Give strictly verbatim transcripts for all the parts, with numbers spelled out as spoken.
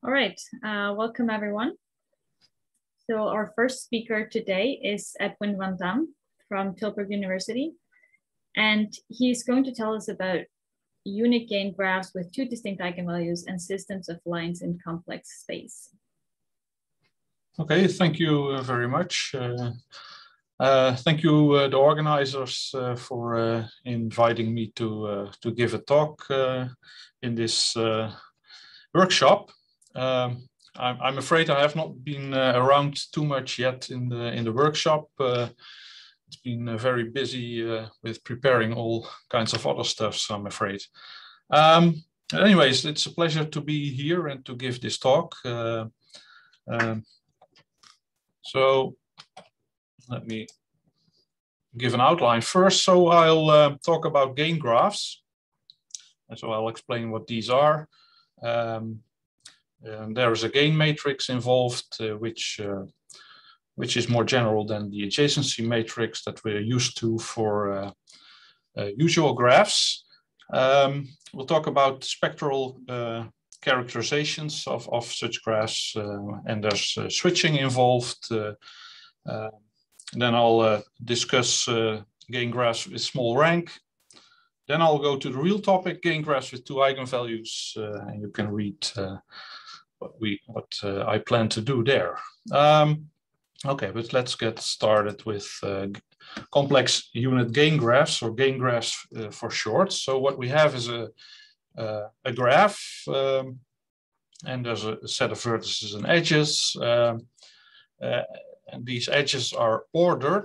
All right, uh, welcome everyone. So our first speaker today is Edwin van Dam from Tilburg University, and he's going to tell us about unit gain graphs with two distinct eigenvalues and systems of lines in complex space. Okay, thank you very much. Uh, uh, thank you, uh, the organizers, uh, for uh, inviting me to uh, to give a talk uh, in this uh, workshop. Um, I'm, I'm afraid I have not been uh, around too much yet in the in the workshop. Uh, it's been uh, very busy uh, with preparing all kinds of other stuff, so I'm afraid. Um, anyways, it's a pleasure to be here and to give this talk. Uh, um, so let me give an outline first. So I'll uh, talk about gain graphs. And so I'll explain what these are. Um, and there's a gain matrix involved, uh, which uh, which is more general than the adjacency matrix that we're used to for uh, uh, usual graphs. Um, we'll talk about spectral uh, characterizations of, of such graphs, uh, and there's uh, switching involved. Uh, uh, then I'll uh, discuss uh, gain graphs with small rank. Then I'll go to the real topic, gain graphs with two eigenvalues, uh, and you can read uh, what we what uh, I plan to do there. Um, okay, but let's get started with uh, complex unit gain graphs, or gain graphs uh, for short. So what we have is a uh, a graph, um, and there's a set of vertices and edges, um, uh, and these edges are ordered.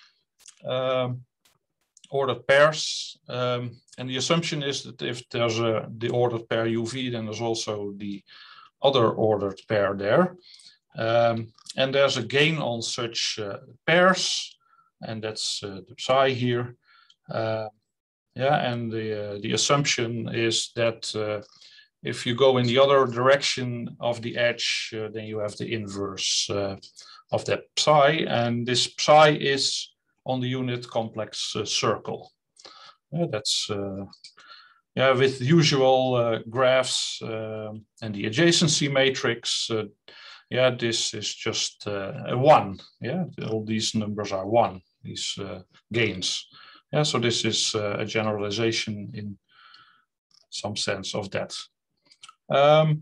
Um, ordered pairs, um, and the assumption is that if there's a the ordered pair U V, then there's also the other ordered pair there, um, and there's a gain on such uh, pairs, and that's uh, the psi here. Uh, yeah, and the uh, the assumption is that uh, if you go in the other direction of the edge, uh, then you have the inverse uh, of that psi, and this psi is on the unit complex uh, circle. Yeah, that's uh, yeah, with usual uh, graphs uh, and the adjacency matrix. Uh, yeah, this is just uh, a one. Yeah, all these numbers are one. These uh, gains. Yeah, so this is uh, a generalization in some sense of that. Um,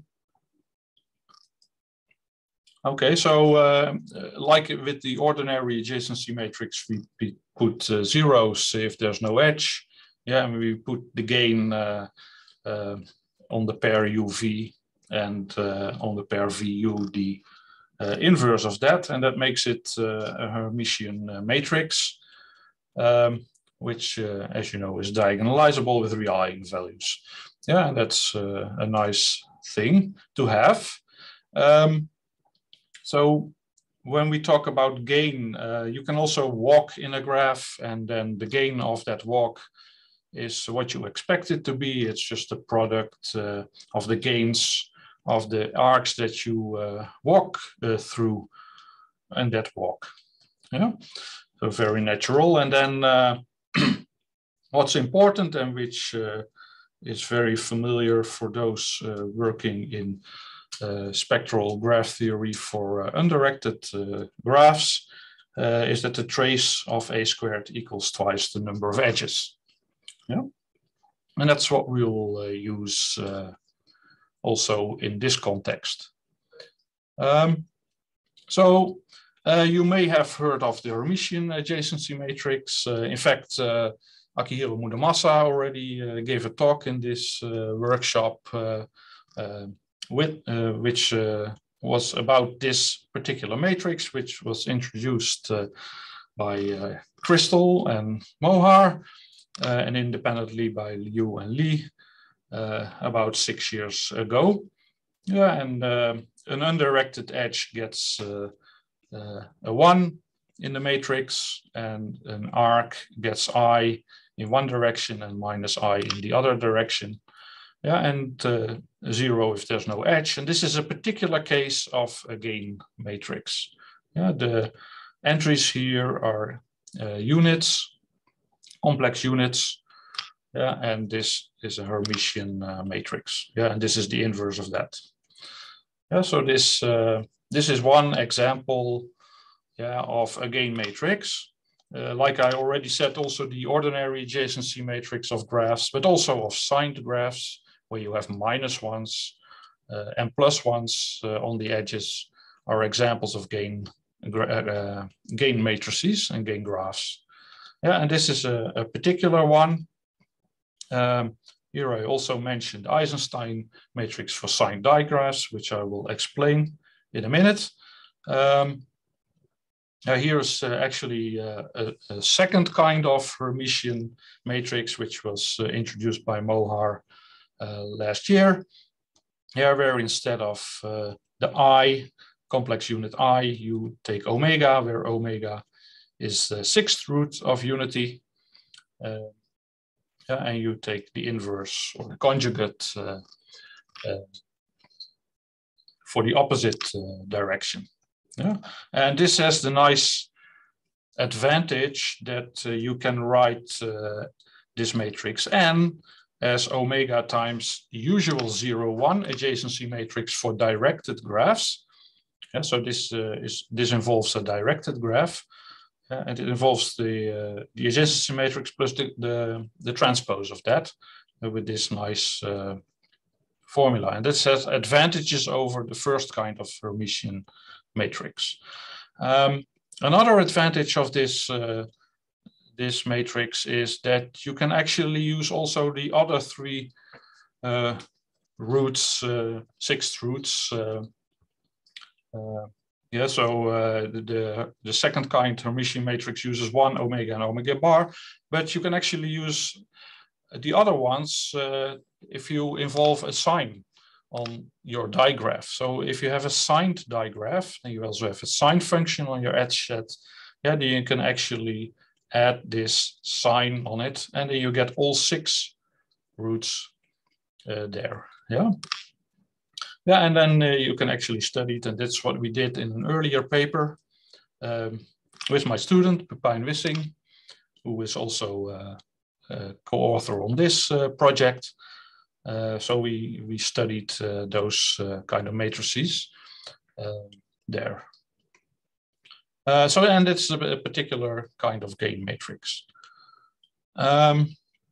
Okay, so uh, like with the ordinary adjacency matrix, we, we put uh, zeros if there's no edge. Yeah, and we put the gain uh, uh, on the pair U V, and uh, on the pair V U the uh, inverse of that, and that makes it uh, a Hermitian uh, matrix, um, which, uh, as you know, is diagonalizable with real eigenvalues. Yeah, and that's uh, a nice thing to have. Um, So when we talk about gain, uh, you can also walk in a graph, and then the gain of that walk is what you expect it to be. It's just a product uh, of the gains of the arcs that you uh, walk uh, through in that walk. Yeah, so very natural. And then uh, what's important, and which uh, is very familiar for those uh, working in Uh, spectral graph theory for uh, undirected uh, graphs, uh, is that the trace of a squared equals twice the number of edges. Yeah, and that's what we'll uh, use uh, also in this context. Um, so uh, you may have heard of the Hermitian adjacency matrix. Uh, in fact, uh, Akihiro Mudamasa already uh, gave a talk in this uh, workshop uh, uh, with uh, which uh, was about this particular matrix, which was introduced uh, by uh, Crystal and Mohar, uh, and independently by Liu and Li uh, about six years ago. Yeah, and uh, an undirected edge gets uh, uh, a one in the matrix, and an arc gets I in one direction and minus I in the other direction. Yeah, and uh, zero if there's no edge. And this is a particular case of a gain matrix. Yeah, the entries here are uh, units, complex units. Yeah, and this is a Hermitian uh, matrix. Yeah, and this is the inverse of that. Yeah, so this uh, this is one example, yeah, of a gain matrix. Uh, like I already said, also the ordinary adjacency matrix of graphs, but also of signed graphs where you have minus ones uh, and plus ones uh, on the edges are examples of gain uh, gain matrices and gain graphs. Yeah, and this is a, a particular one. Um, here I also mentioned Eisenstein matrix for signed digraphs, which I will explain in a minute. Um, now here's uh, actually uh, a, a second kind of Hermitian matrix, which was uh, introduced by Mohar uh, last year. Here, where instead of uh, the I, complex unit I, you take omega, where omega is the sixth root of unity. Uh, yeah, and you take the inverse or the conjugate uh, uh, for the opposite uh, direction. Yeah? And this has the nice advantage that uh, you can write uh, this matrix N as omega times the usual zero, one adjacency matrix for directed graphs. Yeah, so this, uh, is, this involves a directed graph. Uh, and it involves the, uh, the adjacency matrix plus the, the, the transpose of that uh, with this nice uh, formula. And this has advantages over the first kind of Hermitian matrix. Um, another advantage of this, uh, this matrix is that you can actually use also the other three uh, roots, uh, sixth roots. Uh, uh, Yeah, so uh, the, the second kind Hermitian matrix uses one omega and omega bar, but you can actually use the other ones uh, if you involve a sign on your digraph. So if you have a signed digraph, and you also have a sign function on your edge set, yeah, then you can actually add this sign on it, and then you get all six roots uh, there. Yeah. Yeah, and then uh, you can actually study it, and that's what we did in an earlier paper um, with my student, Pepijn Wissing, who is also uh, a co-author on this uh, project. Uh, so we, we studied uh, those uh, kind of matrices uh, there. Uh, so, and it's a, a particular kind of gain matrix. Um,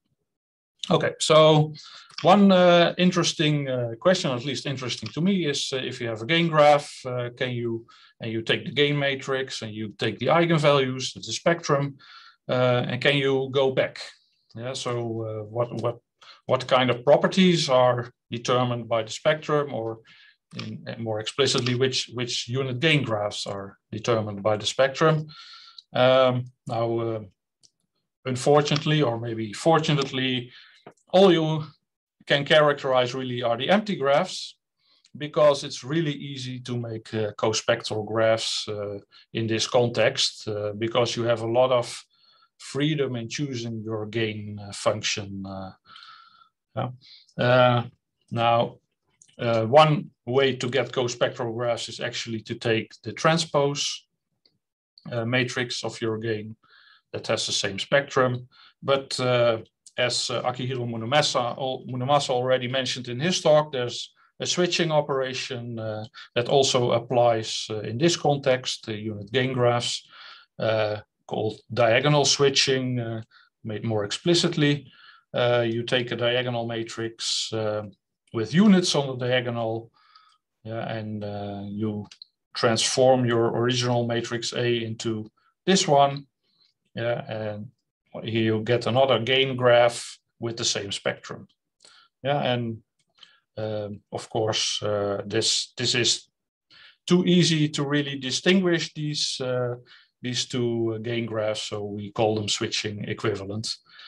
okay, so one uh, interesting uh, question, at least interesting to me, is uh, if you have a gain graph, uh, can you, and you take the gain matrix and you take the eigenvalues, the spectrum, uh, and can you go back? Yeah, so uh, what, what, what kind of properties are determined by the spectrum, or in, more explicitly, which, which unit gain graphs are determined by the spectrum? Um, now, uh, unfortunately, or maybe fortunately, all you can characterize really are the empty graphs, because it's really easy to make uh, co-spectral graphs uh, in this context, uh, because you have a lot of freedom in choosing your gain uh, function. Uh, yeah. uh, now, uh, one way to get co-spectral graphs is actually to take the transpose uh, matrix of your gain that has the same spectrum, but uh, as uh, Akihiro Munomasa, Munomasa already mentioned in his talk, there's a switching operation uh, that also applies uh, in this context, the unit gain graphs, uh, called diagonal switching, uh, made more explicitly. Uh, you take a diagonal matrix uh, with units on the diagonal, yeah, and uh, you transform your original matrix A into this one, yeah, and here you get another gain graph with the same spectrum. Yeah, and um, of course, uh, this this is too easy to really distinguish these uh, these two gain graphs, so we call them switching equivalent.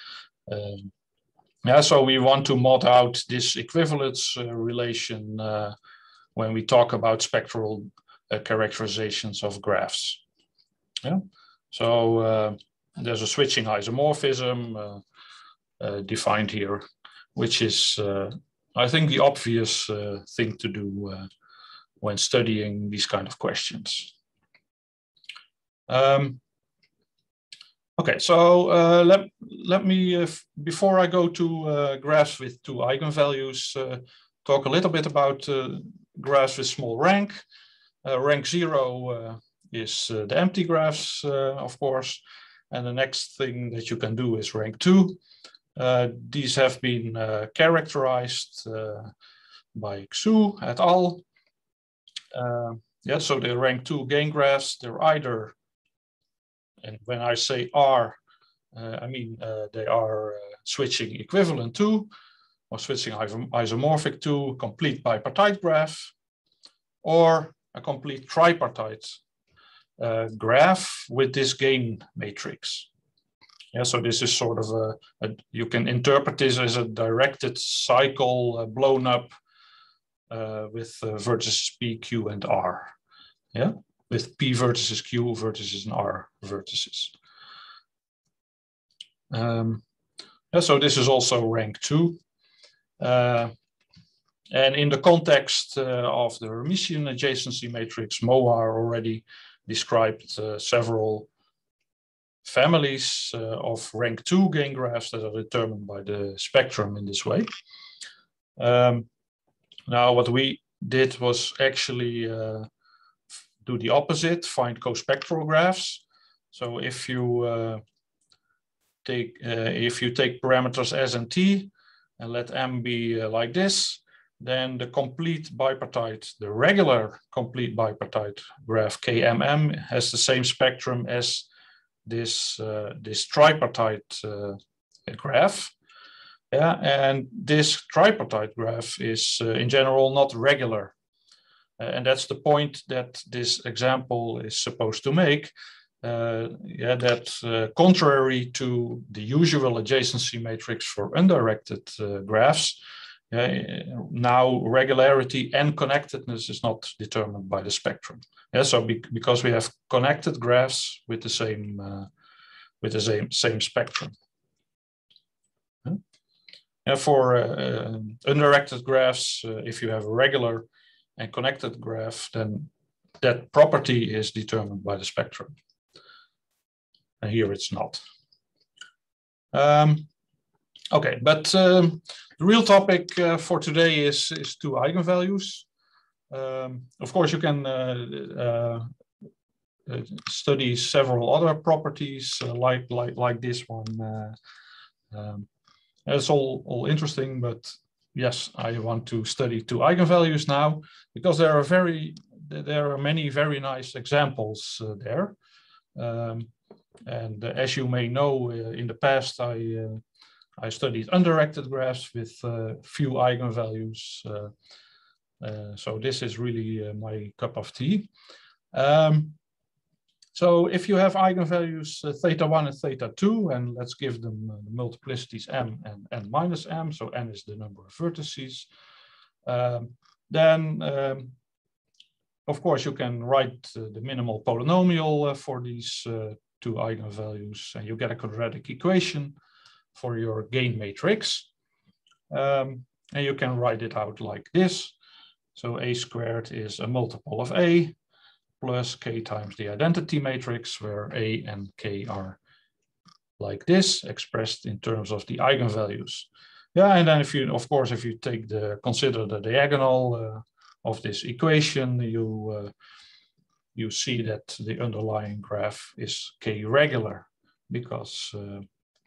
Um, yeah, so we want to mod out this equivalence uh, relation uh, when we talk about spectral uh, characterizations of graphs. Yeah, so. Uh, There's a switching isomorphism uh, uh, defined here, which is, uh, I think, the obvious uh, thing to do uh, when studying these kind of questions. Um, okay, so uh, let, let me, uh, before I go to uh, graphs with two eigenvalues, uh, talk a little bit about uh, graphs with small rank. Uh, rank zero uh, is uh, the empty graphs, uh, of course. And the next thing that you can do is rank two. Uh, these have been uh, characterized uh, by Xu et al. Uh, yeah, so they're rank two gain graphs. They're either, and when I say are, uh, I mean uh, they are uh, switching equivalent to, or switching isomorphic to, complete bipartite graph, or a complete tripartite uh, graph with this gain matrix. Yeah, so this is sort of a, a you can interpret this as a directed cycle uh, blown up uh, with uh, vertices P, Q, and R. Yeah, with P vertices, Q vertices, and R vertices. Um, yeah, so this is also rank two. Uh, and in the context uh, of the Hermitian adjacency matrix, Mohar already described uh, several families uh, of rank two gain graphs that are determined by the spectrum in this way. Um, now, what we did was actually uh, do the opposite, find cospectral graphs. So if you uh, take uh, if you take parameters S and T and let M be uh, like this, then the complete bipartite, the regular complete bipartite graph K M M has the same spectrum as this uh, this tripartite uh, graph. Yeah, and this tripartite graph is uh, in general not regular. Uh, and that's the point that this example is supposed to make. Uh, yeah, that uh, contrary to the usual adjacency matrix for undirected uh, graphs, uh, now regularity and connectedness is not determined by the spectrum. Yeah, so be because we have connected graphs with the same uh, with the same same spectrum. Yeah. And for uh, undirected graphs, uh, if you have a regular and connected graph, then that property is determined by the spectrum. And here it's not. Um, okay, but um, the real topic uh, for today is, is two eigenvalues. Um, of course, you can uh, uh, study several other properties uh, like, like, like this one. Uh, um, it's all, all interesting, but yes, I want to study two eigenvalues now because there are very there are many very nice examples uh, there. Um, And uh, as you may know, uh, in the past, I, uh, I studied undirected graphs with uh, few eigenvalues. Uh, uh, so this is really uh, my cup of tea. Um, so if you have eigenvalues uh, theta one and theta two, and let's give them uh, the multiplicities m and n minus m, so n is the number of vertices, um, then um, of course you can write uh, the minimal polynomial uh, for these uh, two eigenvalues, and you get a quadratic equation for your gain matrix. Um, and you can write it out like this. So a squared is a multiple of a plus k times the identity matrix, where a and k are like this, expressed in terms of the eigenvalues. Yeah, and then if you, of course, if you take the, consider the diagonal uh, of this equation, you uh, you see that the underlying graph is k-regular because uh,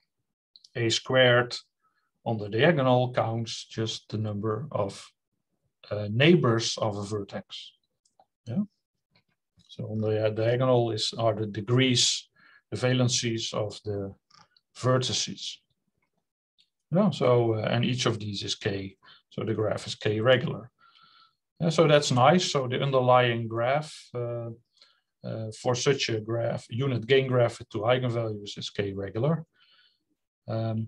a squared on the diagonal counts just the number of uh, neighbors of a vertex. Yeah. So on the uh, diagonal is are the degrees, the valencies of the vertices. Yeah. So uh, and each of these is k. So the graph is k-regular. Yeah, so that's nice. So the underlying graph uh, uh, for such a graph, unit gain graph with two eigenvalues, is k-regular. Um,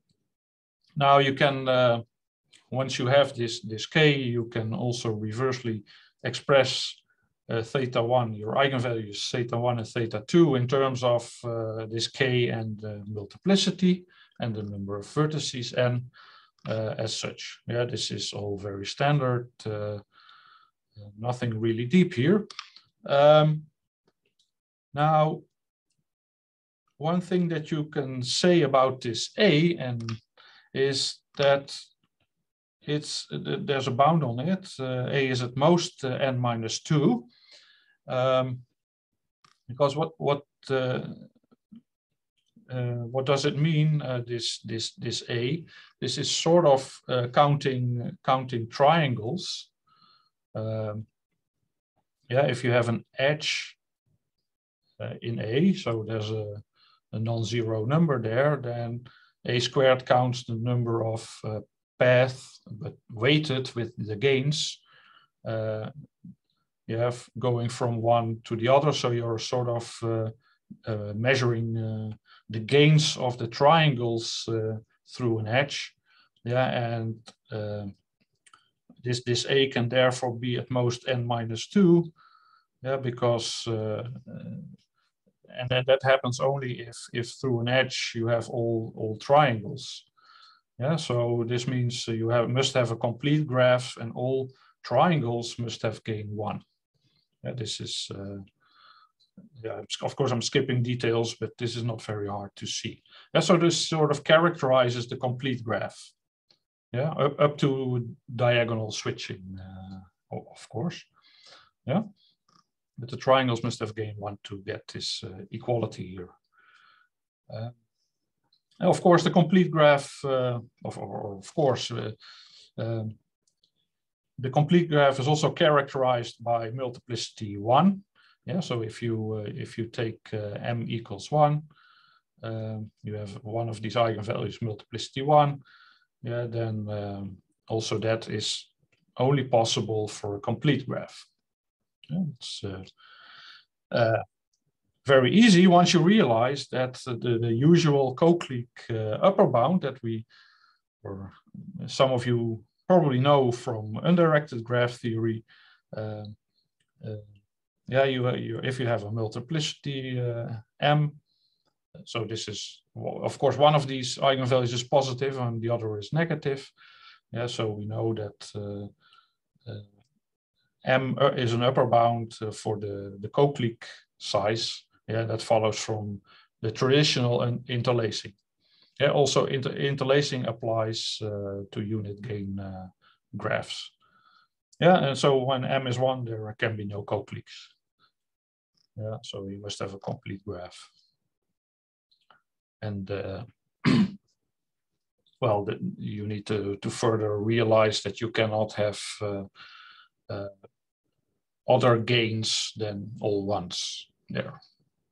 now you can, uh, once you have this, this k, you can also reversely express uh, theta one, your eigenvalues theta one and theta two in terms of uh, this k and uh, multiplicity and the number of vertices n uh, as such. Yeah, this is all very standard. Uh, nothing really deep here. Um, now, one thing that you can say about this A and is that it's there's a bound on it. Uh, A is at most uh, n minus two, um, because what what uh, uh, what does it mean? Uh, this this this A. This is sort of uh, counting counting triangles. Um, yeah, if you have an edge uh, in A, so there's a, a non-zero number there, then A squared counts the number of uh, paths, but weighted with the gains. Uh, you have going from one to the other, so you're sort of uh, uh, measuring uh, the gains of the triangles uh, through an edge. Yeah, and uh, this this A can therefore be at most n minus two. Yeah, because uh, uh, and then that happens only if if through an edge you have all all triangles. Yeah, so this means you have must have a complete graph, and all triangles must have gain one. Yeah, this is uh, yeah. Of course, I'm skipping details, but this is not very hard to see. Yeah, so this sort of characterizes the complete graph. Yeah, up up to diagonal switching, uh, of course. Yeah. But the triangles must have gain one to get this uh, equality here. Uh, of course, the complete graph, uh, of, or of course, uh, um, the complete graph is also characterized by multiplicity one. Yeah, so if you uh, if you take uh, m equals one, um, you have one of these eigenvalues multiplicity one. Yeah, then um, also that is only possible for a complete graph. Yeah, it's uh, uh, very easy once you realize that the, the usual Coke-League uh, upper bound that we, or some of you probably know from undirected graph theory, uh, uh, yeah, you, you if you have a multiplicity uh, m, so this is, well, of course, one of these eigenvalues is positive and the other is negative. Yeah, so we know that uh, uh, m is an upper bound uh, for the, the Coke-League size. Yeah, that follows from the traditional interlacing. Yeah, also inter interlacing applies uh, to unit gain uh, graphs. Yeah, and so when m is one, there can be no Coke-Leagues. Yeah, so you must have a complete graph. And uh, well, the, you need to, to further realize that you cannot have uh, uh, other gains than all ones there.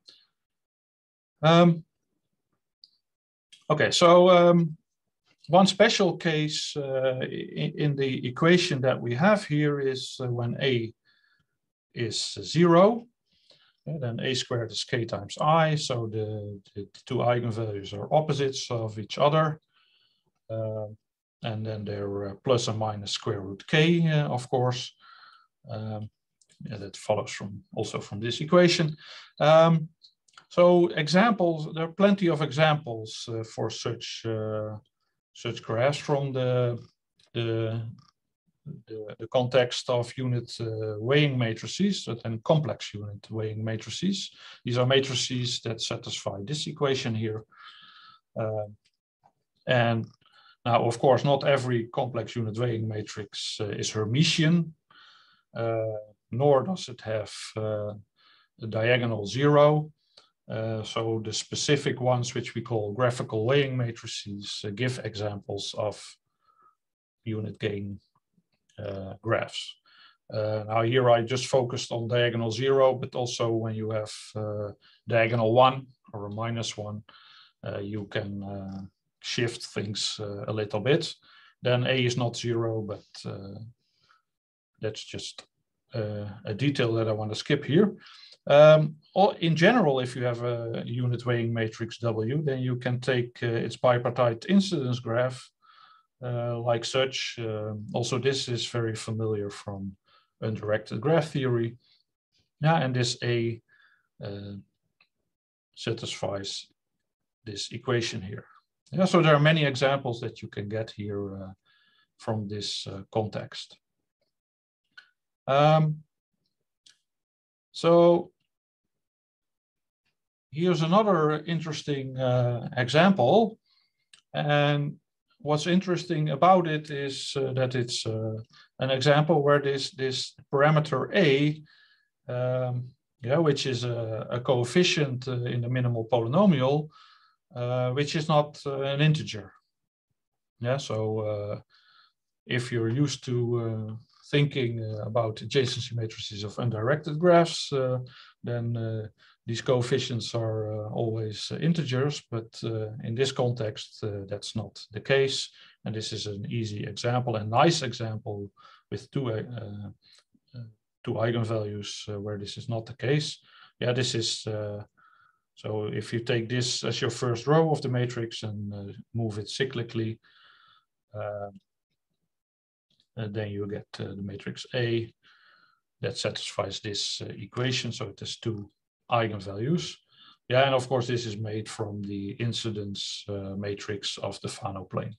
Um, okay, so um, one special case uh, in, in the equation that we have here is uh, when A is zero, yeah, then A squared is k times I, so the, the two eigenvalues are opposites of each other. Uh, and then they're uh, plus and minus square root k, uh, of course. Um, yeah, that follows from also from this equation. Um, so examples, there are plenty of examples uh, for such uh, such graphs from the the, the, the context of unit uh, weighing matrices and complex unit weighing matrices. These are matrices that satisfy this equation here. Uh, and now, of course, not every complex unit weighing matrix uh, is Hermitian, uh, nor does it have uh, a diagonal zero. Uh, so the specific ones, which we call graphical weighing matrices, uh, give examples of unit gain uh, graphs. Uh, now here I just focused on diagonal zero, but also when you have uh, diagonal one or a minus one, uh, you can uh, shift things uh, a little bit. Then A is not zero, but uh, that's just uh, a detail that I want to skip here. Um, in general, if you have a unit weighing matrix W, then you can take uh, its bipartite incidence graph uh, like such. Uh, also, this is very familiar from undirected graph theory. Yeah, and this A uh, satisfies this equation here. Yeah, so there are many examples that you can get here uh, from this uh, context. Um, so here's another interesting uh, example. And what's interesting about it is uh, that it's uh, an example where this, this parameter A, um, yeah, which is a, a coefficient uh, in the minimal polynomial, uh, which is not uh, an integer. Yeah, so uh, if you're used to uh, thinking uh, about adjacency matrices of undirected graphs, uh, then uh, these coefficients are uh, always uh, integers, but uh, in this context, uh, that's not the case. And this is an easy example, a nice example with two, uh, uh, two eigenvalues uh, where this is not the case. Yeah, this is, uh, so if you take this as your first row of the matrix and uh, move it cyclically, uh, uh, then you get uh, the matrix A that satisfies this uh, equation. So it has two eigenvalues. Yeah, and of course, this is made from the incidence uh, matrix of the Fano plane.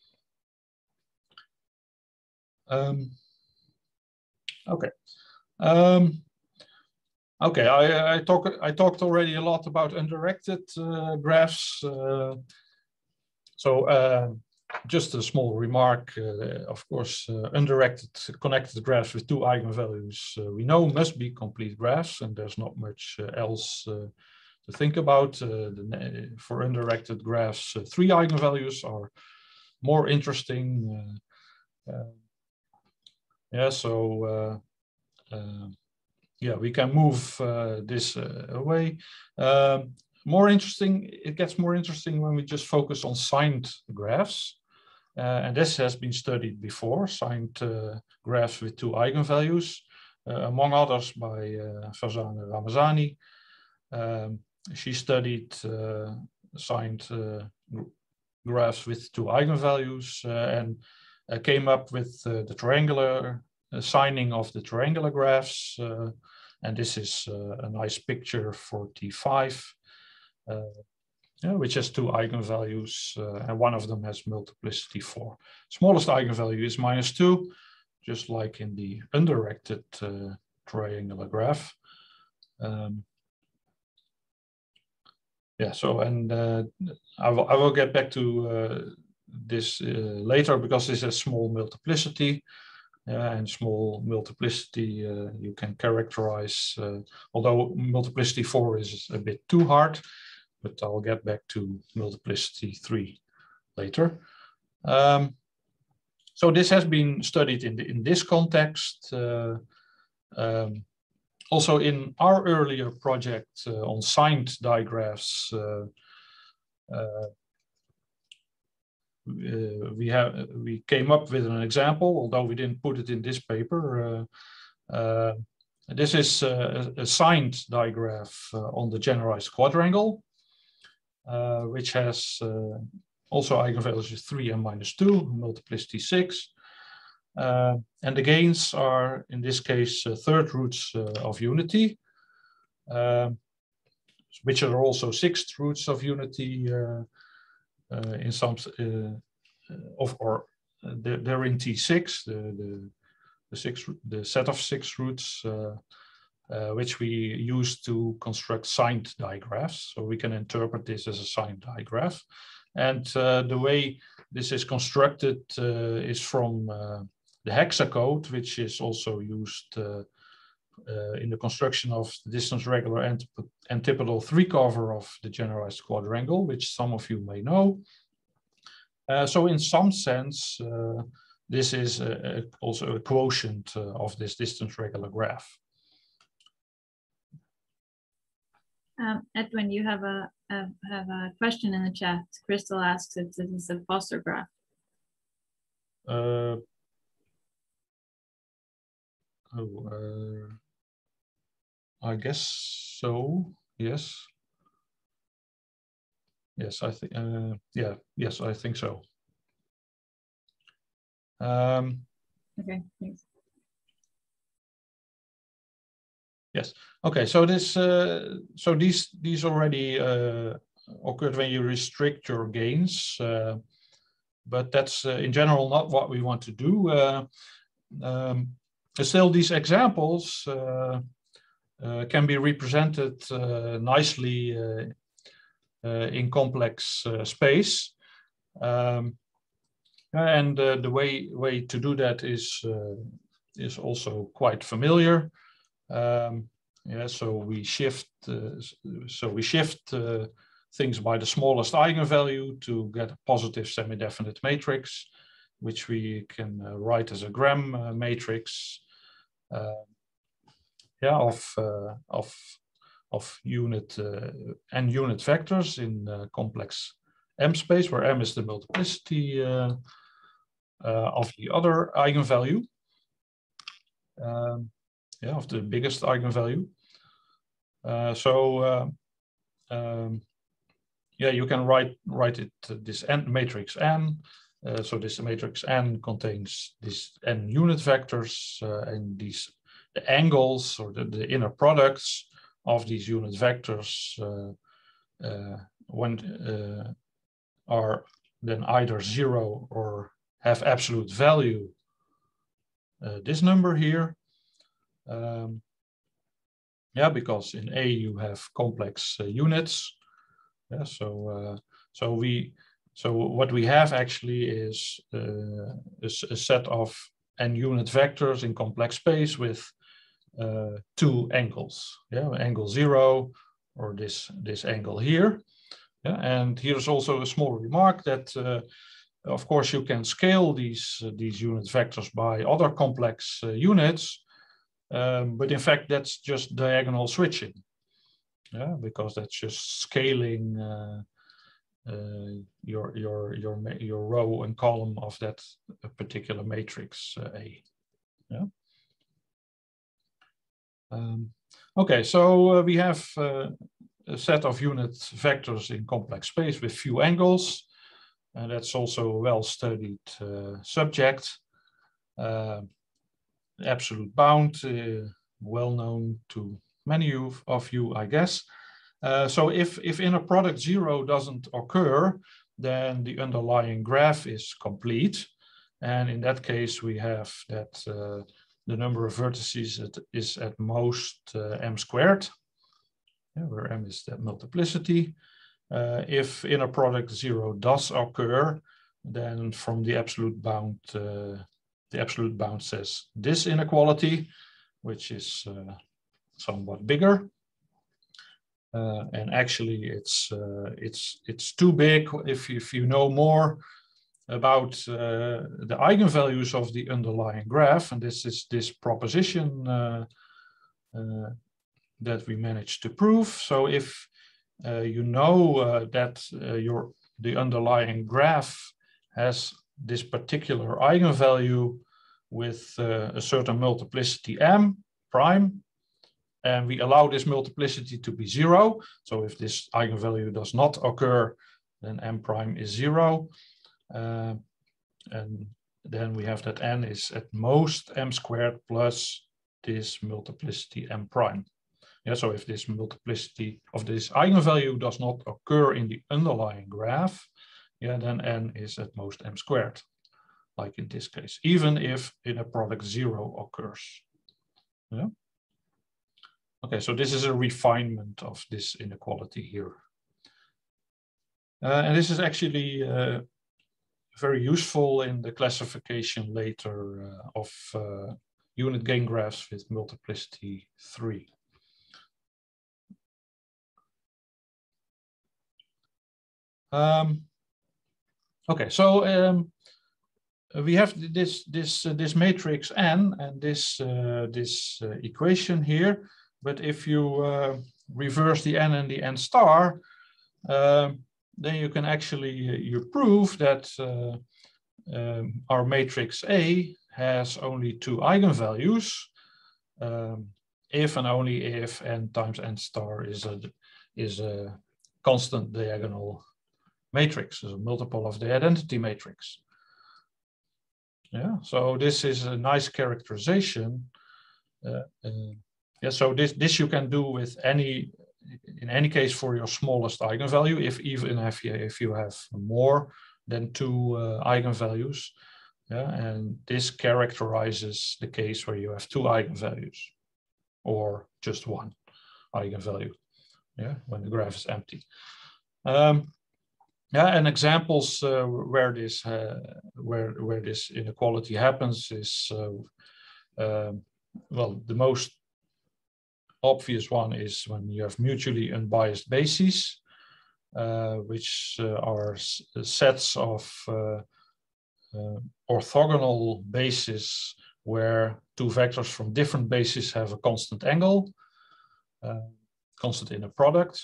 Um, okay. Um, okay, I, I, talk, I talked already a lot about undirected uh, graphs. Uh, so uh, just a small remark, uh, of course, uh, undirected connected graphs with two eigenvalues uh, we know must be complete graphs, and there's not much uh, else uh, to think about. Uh, the, for undirected graphs, uh, three eigenvalues are more interesting. Uh, uh, yeah, so uh, uh, yeah, we can move uh, this uh, away. Um, more interesting, it gets more interesting when we just focus on signed graphs. Uh, and this has been studied before, signed uh, graphs with two eigenvalues, uh, among others by uh, Farzaneh Ramazani. Um, she studied uh, signed uh, graphs with two eigenvalues uh, and uh, came up with uh, the triangular uh, signing of the triangular graphs. Uh, and this is uh, a nice picture for T five. Uh, Yeah, which has two eigenvalues, uh, and one of them has multiplicity four. Smallest eigenvalue is minus two, just like in the undirected uh, triangular graph. Um, yeah, so, and uh, I, will, I will get back to uh, this uh, later, because this has small multiplicity. Uh, and small multiplicity uh, you can characterize, uh, although multiplicity four is a bit too hard. But I'll get back to multiplicity three later. Um, so this has been studied in, the, in this context. Uh, um, also in our earlier project uh, on signed digraphs, uh, uh, uh, we, have, we came up with an example, although we didn't put it in this paper. Uh, uh, this is a, a signed digraph uh, on the generalized quadrangle. Uh, which has uh, also eigenvalues of three and minus two, multiplicity six. Uh, and the gains are, in this case, uh, third roots uh, of unity, uh, which are also sixth roots of unity uh, uh, in some, uh, of, or uh, they're, they're in T six, the, the, the, six, the set of six roots, uh, Uh, which we use to construct signed digraphs. So we can interpret this as a signed digraph. And uh, the way this is constructed uh, is from uh, the hexacode, which is also used uh, uh, in the construction of the distance regular antip antipodal three cover of the generalized quadrangle, which some of you may know. Uh, so in some sense, uh, this is a, a, also a quotient uh, of this distance regular graph. Um, Edwin, you have a, a have a question in the chat. Crystal asks if this is a Foster graph. Uh, oh, uh, I guess so. Yes. Yes, I think. Uh, yeah. Yes, I think so. Um, okay. Thanks. Yes. Okay. So this, uh, so these these already uh, occurred when you restrict your gains, uh, but that's uh, in general not what we want to do. Uh, um, still, these examples uh, uh, can be represented uh, nicely uh, uh, in complex uh, space. Um, And uh, the way way to do that is uh, is also quite familiar. Um, yeah, so we shift uh, so we shift uh, things by the smallest eigenvalue to get a positive semi-definite matrix, which we can uh, write as a Gram uh, matrix. Uh, yeah, of uh, of of unit uh, n unit vectors in uh, complex M space, where M is the multiplicity uh, uh, of the other eigenvalue, um, yeah, of the biggest eigenvalue. Uh, so uh, um, yeah, you can write write it uh, this n matrix n. Uh, so this matrix n contains these n unit vectors uh, and these the angles or the, the inner products of these unit vectors uh, uh, when uh, are then either zero or have absolute value. Uh, this number here, um, yeah, because in A you have complex uh, units. Yeah, so uh, so we so what we have actually is uh, a, a set of n unit vectors in complex space with uh, two angles. Yeah, angle zero or this this angle here. Yeah, and here's also a small remark that uh, of course you can scale these uh, these unit vectors by other complex uh, units, um, but in fact that's just diagonal switching. Yeah, because that's just scaling uh, uh, your your your your row and column of that particular matrix uh, A. Yeah. Um, okay, so uh, we have uh, a set of unit vectors in complex space with few angles, and that's also a well-studied uh, subject. Uh, absolute bound, uh, well known to many of, of you, I guess. Uh, so if, if inner product zero doesn't occur, then the underlying graph is complete. And in that case, we have that uh, the number of vertices is at most uh, m squared, yeah, where m is that multiplicity. Uh, if inner product zero does occur, then from the absolute bound, uh, the absolute bound says this inequality, which is uh, somewhat bigger. Uh, and actually, it's uh, it's it's too big. If if you know more about uh, the eigenvalues of the underlying graph, and this is this proposition uh, uh, that we managed to prove. So if uh, you know uh, that uh, your the underlying graph has this particular eigenvalue with uh, a certain multiplicity m prime, and we allow this multiplicity to be zero. So if this eigenvalue does not occur, then m prime is zero. Uh, and then we have that n is at most m squared plus this multiplicity m prime. Yeah, so if this multiplicity of this eigenvalue does not occur in the underlying graph, yeah, then n is at most m squared, like in this case, even if inner product zero occurs. Yeah. Okay, so this is a refinement of this inequality here. Uh, and this is actually uh, very useful in the classification later uh, of uh, unit gain graphs with multiplicity three. Um, okay, so um, we have this this uh, this matrix n and this uh, this uh, equation here. But if you uh, reverse the n and the n star, uh, then you can actually uh, you prove that uh, um, our matrix A has only two eigenvalues, um, if and only if n times n star is a is a constant diagonal matrix, is a multiple of the identity matrix. Yeah, so this is a nice characterization. Uh, uh, yeah, so this this you can do with any, in any case, for your smallest eigenvalue, if even if you, if you have more than two uh, eigenvalues. Yeah, and this characterizes the case where you have two eigenvalues or just one eigenvalue. Yeah, when the graph is empty. Um, Yeah, and examples uh, where this uh, where where this inequality happens is uh, uh, well, the most obvious one is when you have mutually unbiased bases, uh, which uh, are sets of uh, uh, orthogonal bases where two vectors from different bases have a constant angle, uh, constant inner product,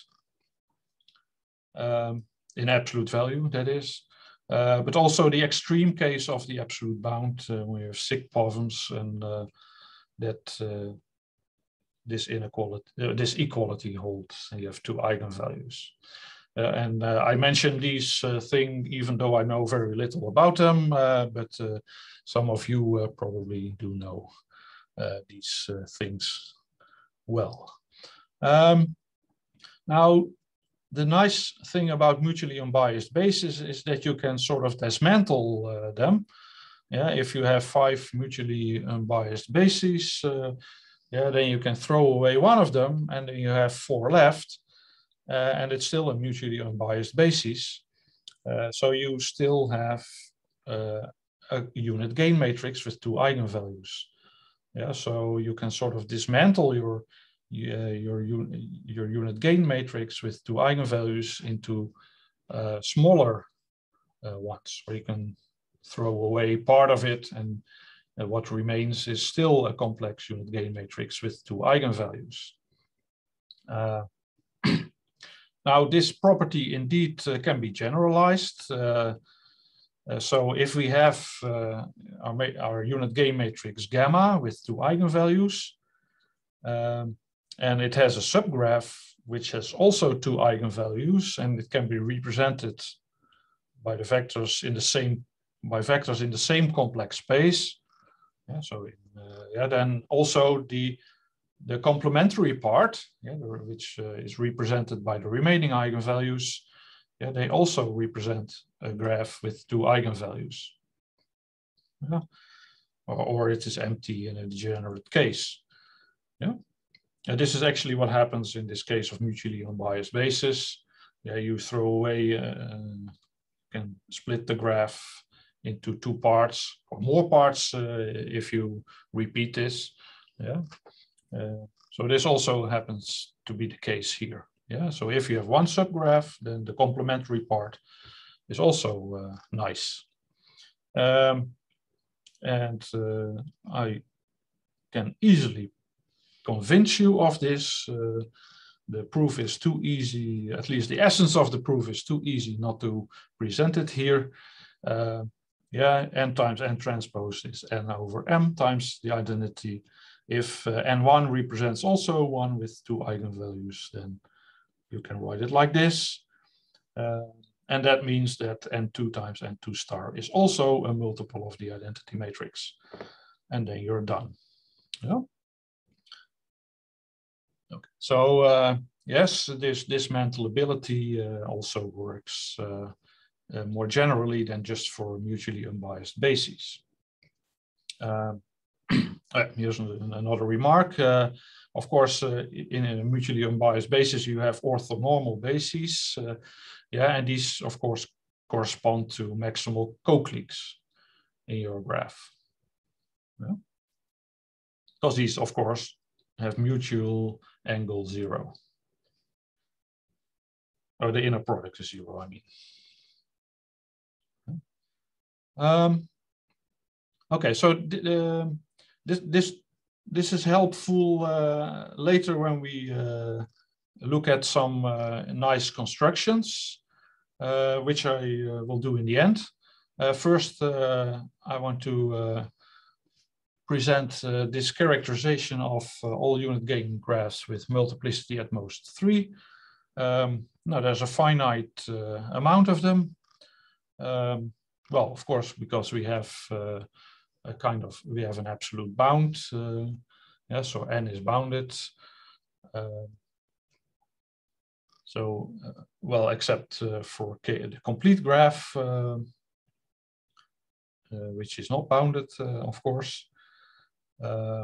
um, in absolute value, that is. Uh, but also the extreme case of the absolute bound, uh, we have sigpothms, and uh, that uh, this inequality, uh, this equality holds, and you have two eigenvalues. Uh, and uh, I mentioned these uh, things, even though I know very little about them, uh, but uh, some of you uh, probably do know uh, these uh, things well. Um, now, the nice thing about mutually unbiased bases is that you can sort of dismantle uh, them. Yeah, if you have five mutually unbiased bases, uh, yeah, then you can throw away one of them, and then you have four left, uh, and it's still a mutually unbiased basis. Uh, so you still have uh, a unit gain matrix with two eigenvalues. Yeah, so you can sort of dismantle your uh, your your unit gain matrix with two eigenvalues into uh, smaller uh, ones, where you can throw away part of it, and uh, what remains is still a complex unit gain matrix with two eigenvalues. Uh, now, this property indeed uh, can be generalized. Uh, uh, so if we have uh, our, our unit gain matrix gamma with two eigenvalues, um, and it has a subgraph which has also two eigenvalues, and it can be represented by the vectors in the same by vectors in the same complex space. Yeah, so in, uh, yeah, then also the the complementary part, yeah, which uh, is represented by the remaining eigenvalues, yeah, they also represent a graph with two eigenvalues. Yeah. Or, or it is empty in a degenerate case. Yeah. And this is actually what happens in this case of mutually unbiased bases. Yeah, you throw away, uh, can split the graph into two parts or more parts uh, if you repeat this. Yeah. Uh, so this also happens to be the case here. Yeah. So if you have one subgraph, then the complementary part is also uh, nice. Um, and uh, I can easily convince you of this. Uh, the proof is too easy, at least the essence of the proof is too easy not to present it here. Uh, yeah, n times n transpose is n over m times the identity. If uh, n one represents also one with two eigenvalues, then you can write it like this. Uh, and that means that n two times n two star is also a multiple of the identity matrix. And then you're done. Yeah. Okay. So uh, yes, this dismantleability uh, also works uh, uh, more generally than just for mutually unbiased bases. Uh, here's another remark. Uh, of course, uh, in a mutually unbiased basis, you have orthonormal bases. Uh, yeah, and these, of course, correspond to maximal co-cliques in your graph. Yeah? Because these, of course, have mutual angle zero. Or the inner product is zero, I mean. Um, okay, so uh, this this this is helpful uh, later when we uh, look at some uh, nice constructions, uh, which I uh, will do in the end. Uh, first, uh, I want to uh, present uh, this characterization of uh, all unit gain graphs with multiplicity at most three. Um, now, there's a finite uh, amount of them. Um, well, of course, because we have uh, a kind of, we have an absolute bound. Uh, yeah, so n is bounded. Uh, so, uh, well, except uh, for K, the complete graph, uh, uh, which is not bounded, uh, of course. Uh,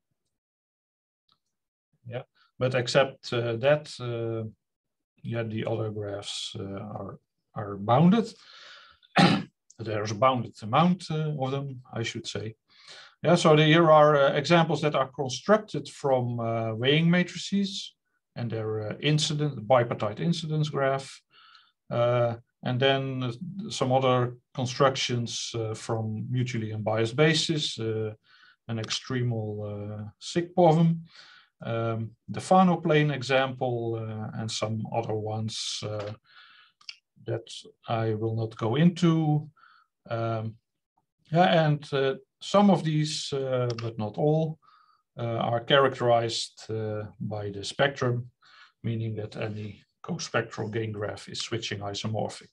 yeah, but except uh, that, uh, yeah, the other graphs uh, are are bounded. There's a bounded amount uh, of them, I should say. Yeah, so here are uh, examples that are constructed from uh, weighing matrices and their uh, incident, bipartite incidence graph. Uh, and then some other constructions uh, from mutually unbiased basis, uh, an extremal uh, sigpoven, um, the Fano plane example, uh, and some other ones uh, that I will not go into. Um, yeah, and uh, some of these, uh, but not all, uh, are characterized uh, by the spectrum, meaning that any co-spectral gain graph is switching isomorphic.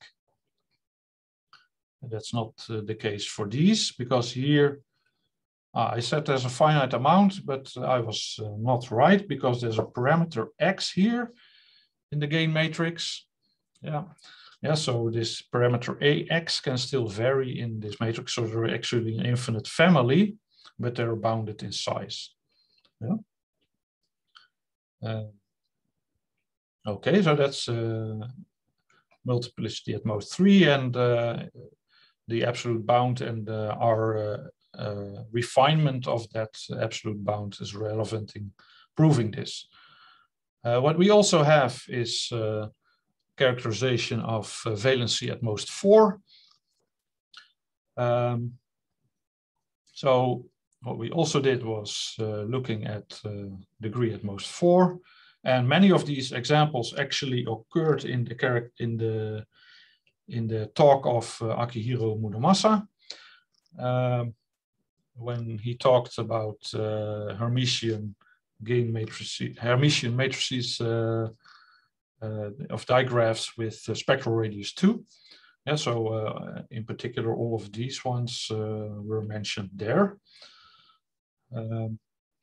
And that's not uh, the case for these, because here uh, I said there's a finite amount, but I was uh, not right, because there's a parameter x here in the gain matrix. Yeah, yeah. So this parameter ax can still vary in this matrix. So they're actually an infinite family, but they're bounded in size. Yeah. Uh, okay, so that's uh, multiplicity at most three, and uh, the absolute bound and uh, our uh, uh, refinement of that absolute bound is relevant in proving this. Uh, what we also have is uh, characterization of uh, valency at most four. Um, so what we also did was uh, looking at uh, degree at most four, and many of these examples actually occurred in the character in the in the talk of uh, Akihiro Munomasa, um, when he talked about uh, Hermitian gain matrices, Hermitian matrices uh, uh, of digraphs with uh, spectral radius two. Yeah, so uh, in particular, all of these ones uh, were mentioned there. Um,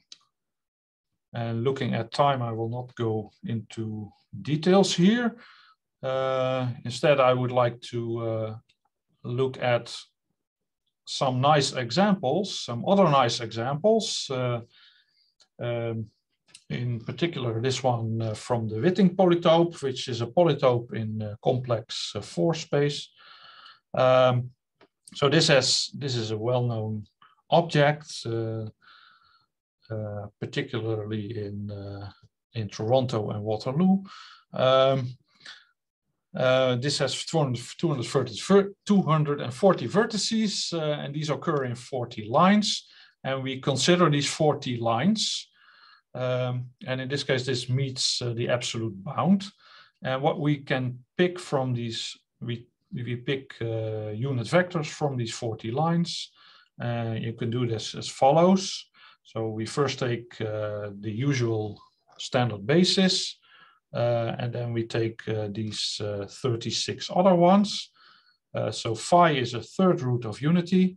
and looking at time, I will not go into details here. Uh, instead, I would like to uh, look at some nice examples, some other nice examples. Uh, um, in particular, this one uh, from the Witting polytope, which is a polytope in uh, complex uh, four space. Um, so this has this is a well-known object, uh, uh, particularly in uh, in Toronto and Waterloo. Um, Uh, this has two hundred forty vertices, uh, and these occur in forty lines. And we consider these forty lines. Um, and in this case, this meets uh, the absolute bound. And what we can pick from these, we, we pick uh, unit vectors from these forty lines. Uh, you can do this as follows. So we first take uh, the usual standard basis. Uh, and then we take uh, these uh, thirty-six other ones. Uh, so phi is a third root of unity.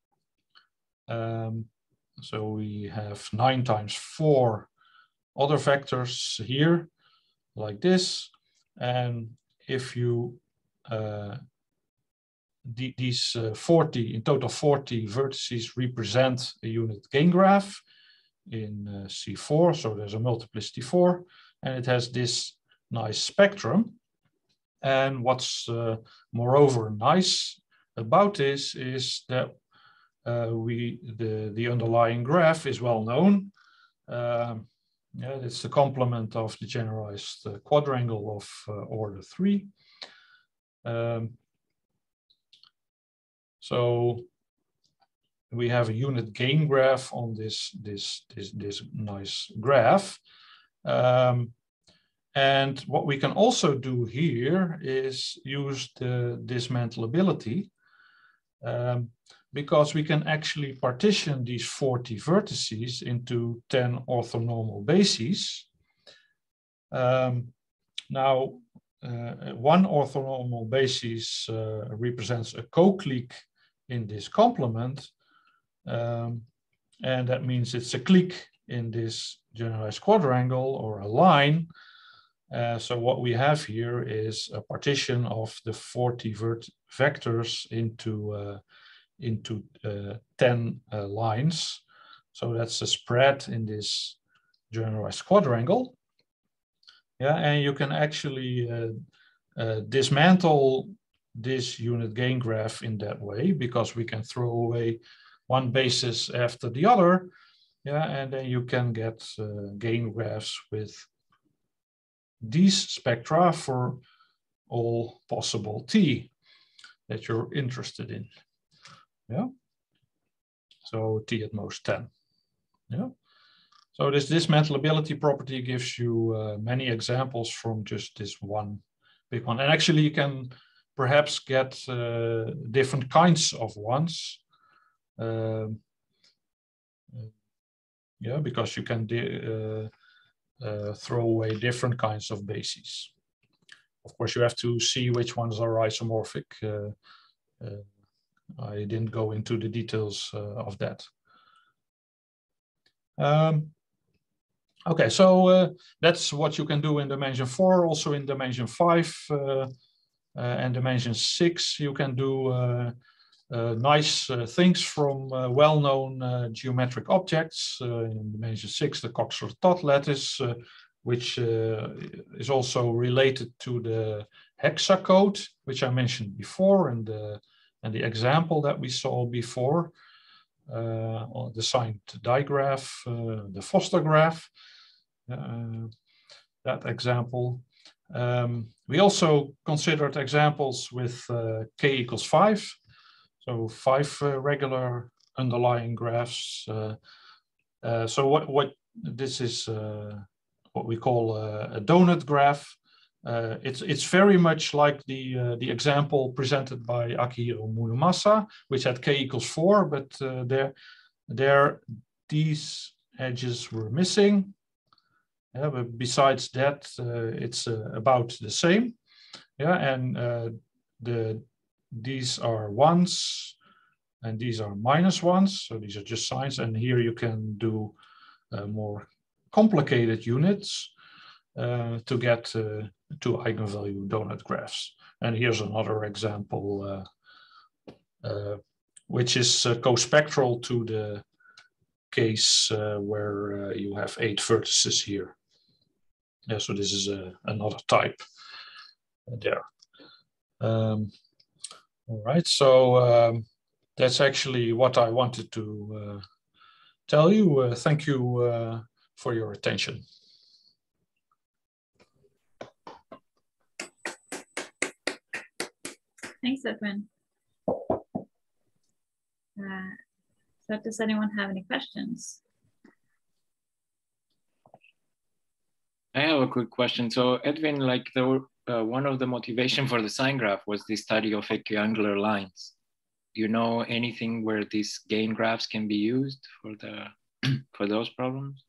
Um, so we have nine times four other vectors here, like this. And if you, uh, the, these uh, forty, in total forty vertices represent a unit gain graph in uh, C four, so there's a multiplicity four. And it has this nice spectrum. And what's uh, moreover nice about this is that uh, we the, the underlying graph is well known. Um, yeah, it's the complement of the generalized uh, quadrangle of uh, order three. Um, so we have a unit gain graph on this, this, this, this nice graph. Um, and what we can also do here is use the dismantlability, um, because we can actually partition these forty vertices into ten orthonormal bases. Um, now, uh, one orthonormal basis uh, represents a co-clique in this complement, um, and that means it's a clique in this generalized quadrangle or a line. Uh, so what we have here is a partition of the forty vert vectors into, uh, into uh, ten uh, lines. So that's a spread in this generalized quadrangle. Yeah, and you can actually uh, uh, dismantle this unit gain graph in that way, because we can throw away one basis after the other. Yeah, and then you can get uh, gain graphs with these spectra for all possible t that you're interested in. Yeah. So t at most ten. Yeah. So this dismantlability property gives you uh, many examples from just this one big one. And actually you can perhaps get uh, different kinds of ones. Um, yeah, because you can uh, uh, throw away different kinds of bases. Of course, you have to see which ones are isomorphic. Uh, uh, I didn't go into the details uh, of that. Um, okay, so uh, that's what you can do in dimension four. Also in dimension five uh, uh, and dimension six, you can do uh, uh, nice uh, things from uh, well-known uh, geometric objects. Uh, in dimension six, the Coxeter-Todd lattice, uh, which uh, is also related to the hexacode, which I mentioned before, and the, and the example that we saw before, uh, on the signed digraph, uh, the Foster graph, uh, that example. Um, we also considered examples with uh, k equals five, so five uh, regular underlying graphs. Uh, uh, so what, what this is, uh, what we call a, a donut graph. Uh, it's it's very much like the uh, the example presented by Akihiro Munomasa, which had k equals four, but uh, there there these edges were missing. Yeah, but besides that, uh, it's uh, about the same. Yeah, and uh, the these are ones, and these are minus ones. So these are just signs, and here you can do uh, more complicated units uh, to get uh, two eigenvalue donut graphs. And here's another example, uh, uh, which is uh, co-spectral to the case uh, where uh, you have eight vertices here. Yeah, so this is a, another type there. Um, all right, so um, that's actually what I wanted to uh, tell you. Uh, thank you uh, for your attention. Thanks, Edwin. Uh, so does anyone have any questions? I have a quick question. So Edwin, like there were, uh, one of the motivation for the sign graph was the study of equiangular lines. Do you know anything where these gain graphs can be used for the for those problems?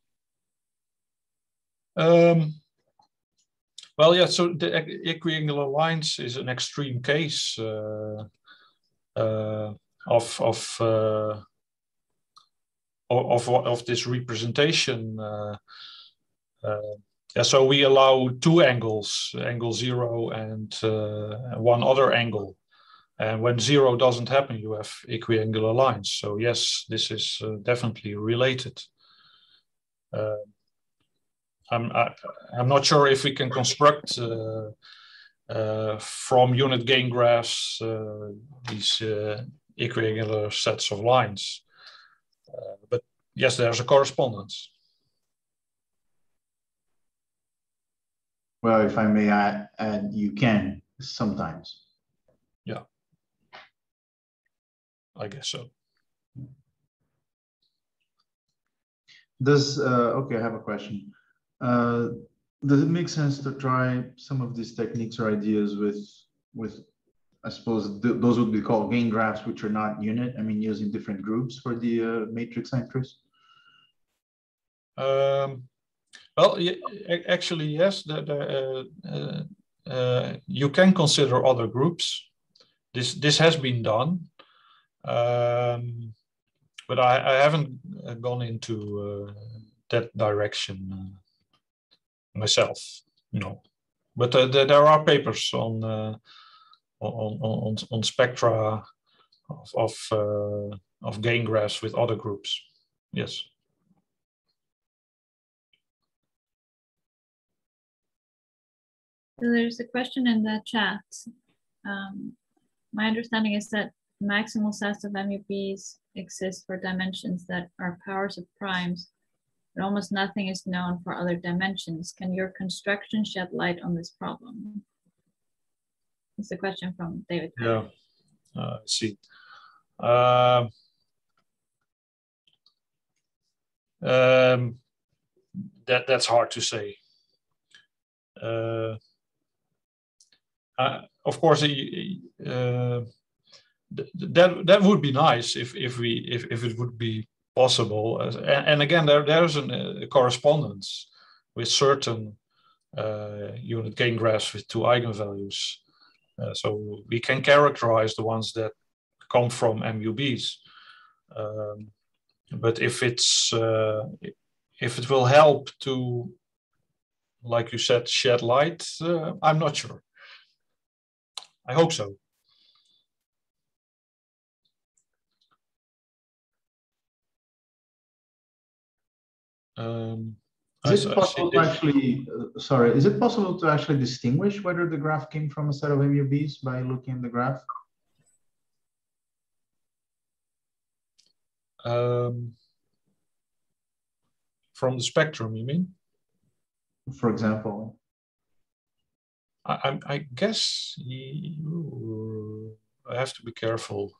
Um, well, yeah, so the equiangular lines is an extreme case uh, uh, of, of, uh, of, of this representation. Uh, uh, yeah, so we allow two angles, angle zero and uh, one other angle. And when zero doesn't happen, you have equiangular lines. So yes, this is uh, definitely related. Uh, I'm, I, I'm not sure if we can construct uh, uh, from unit gain graphs uh, these uh, equiangular sets of lines. Uh, but yes, there's a correspondence. Well, if I may add, add you can sometimes. Yeah, I guess so. Does, uh, okay, I have a question. Uh, does it make sense to try some of these techniques or ideas with, with I suppose th those would be called gain graphs, which are not unit? I mean, using different groups for the uh, matrix entries? Um, well, actually, yes, the, the, uh, uh, uh, you can consider other groups. This, this has been done. Um, but I, I haven't gone into uh, that direction uh, myself, no. But uh, there, there are papers on uh, on, on on spectra of of, uh, of gain graphs with other groups. Yes. So there's a question in the chat. Um, my understanding is that maximal sets of M U Bs exist for dimensions that are powers of primes, but almost nothing is known for other dimensions. Can your construction shed light on this problem? It's a question from David. Yeah, uh, I see. Uh, um, that that's hard to say. Uh, uh, of course, uh, that that would be nice if if we if if it would be possible. And, and again, there there's an, a correspondence with certain uh, unit gain graphs with two eigenvalues. Uh, so we can characterize the ones that come from M U Bs. Um, but if it's uh, if it will help to, like you said, shed light, uh, I'm not sure. I hope so. Um, is it possible to actually, uh, sorry, is it possible to actually distinguish whether the graph came from a set of M U Bs by looking at the graph? Um, from the spectrum, you mean? For example? I, I, I guess you, I have to be careful.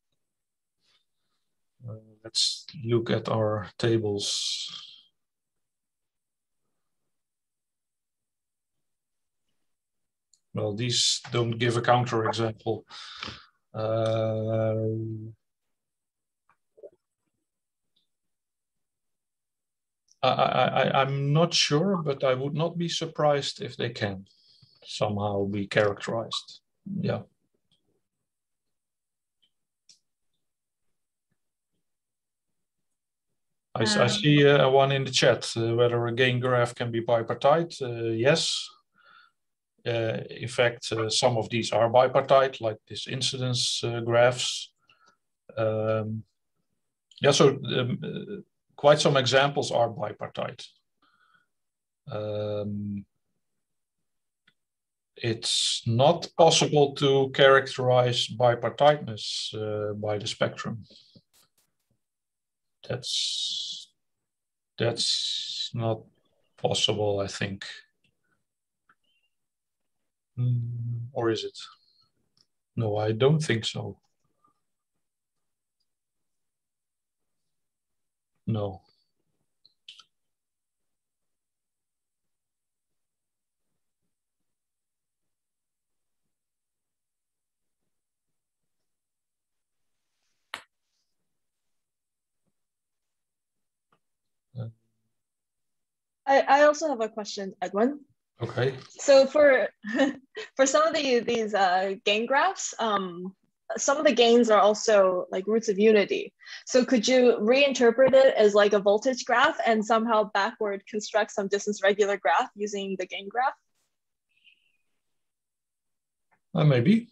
Uh, let's look at our tables. Well, these don't give a counterexample. Uh, I, I, I'm not sure, but I would not be surprised if they can somehow be characterized. Yeah. I, um, I see uh, one in the chat, uh, whether a gain graph can be bipartite. Uh, yes. Uh, in fact, uh, some of these are bipartite, like this incidence uh, graphs. Um, yeah, so um, uh, quite some examples are bipartite. Um, it's not possible to characterize bipartiteness uh, by the spectrum. That's that's not possible, I think. Mm, or is it? No, I don't think so. No. I, I also have a question, Edwin. Okay. So for for some of the these uh, gain graphs, um, some of the gains are also like roots of unity. So could you reinterpret it as like a voltage graph and somehow backward construct some distance regular graph using the gain graph? Uh, maybe.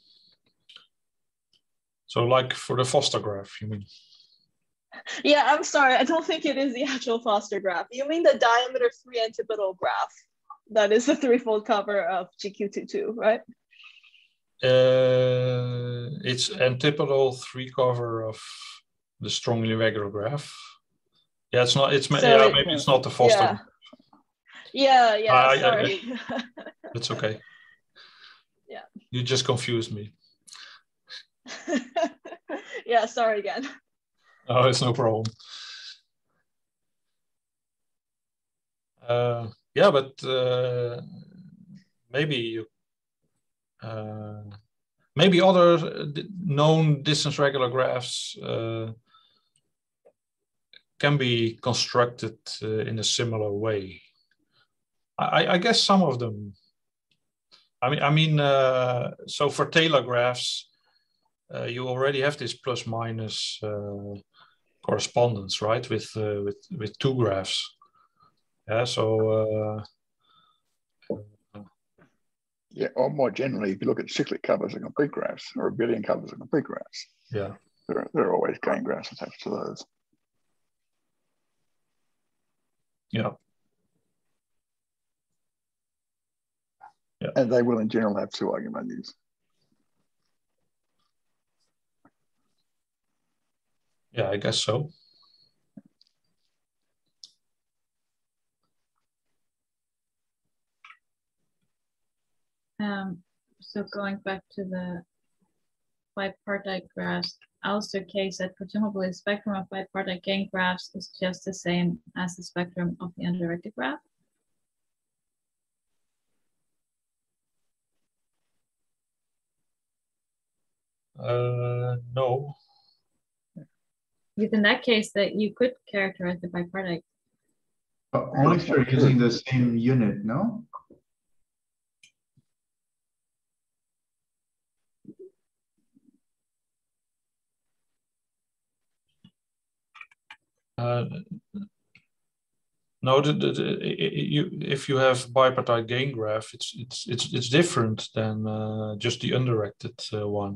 So like for the Foster graph, you mean? Yeah, I'm sorry. I don't think it is the actual Foster graph. You mean the diameter three antipodal graph? That is the threefold cover of G Q twenty-two, right? Uh, it's antipodal three cover of the strongly regular graph. Yeah, it's not. It's so yeah, it, maybe it's not the Foster. Yeah, yeah, yeah. I, sorry. I, I, it's okay. Yeah. You just confused me. Yeah, sorry again. Oh, it's no problem. Uh, yeah, but uh, maybe you. Uh, maybe other known distance regular graphs uh, can be constructed uh, in a similar way. I, I guess some of them. I mean, I mean, uh, so for Taylor graphs, uh, you already have this plus minus uh, correspondence, right? With uh, with with two graphs. Yeah. So. Uh, Yeah, or more generally, if you look at cyclic covers and complete graphs, or abelian covers and complete graphs, yeah, there, there are always gain graphs attached to those. Yeah. Yeah. And they will in general have two eigenvalues. Yeah, I guess so. Um, so going back to the bipartite graphs, also case that presumably the spectrum of bipartite gain graphs is just the same as the spectrum of the undirected graph. Uh, no. Because in that case, that you could characterize the bipartite. But only if you're using the same unit, no? Uh, no, the, the, the, you, if you have bipartite gain graph, it's it's it's it's different than uh, just the undirected uh, one.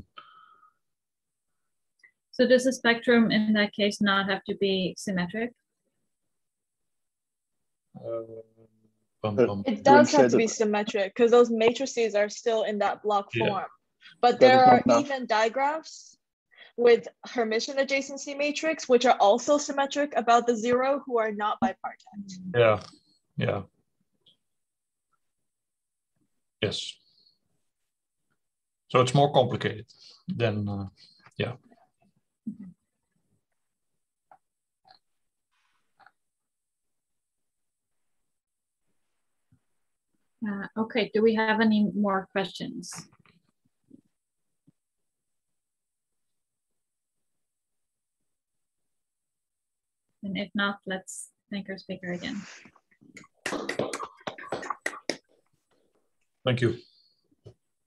So does the spectrum in that case not have to be symmetric? Uh, bum, Uh, bum. It does Gwen have said to be that- symmetric because those matrices are still in that block Yeah. form. But That there is are not enough. even digraphs with Hermitian adjacency matrix, which are also symmetric about the zero, who are not bipartite. Yeah, yeah. Yes. So it's more complicated than, uh, yeah. Uh, okay, do we have any more questions? And if not, let's thank our speaker again. Thank you.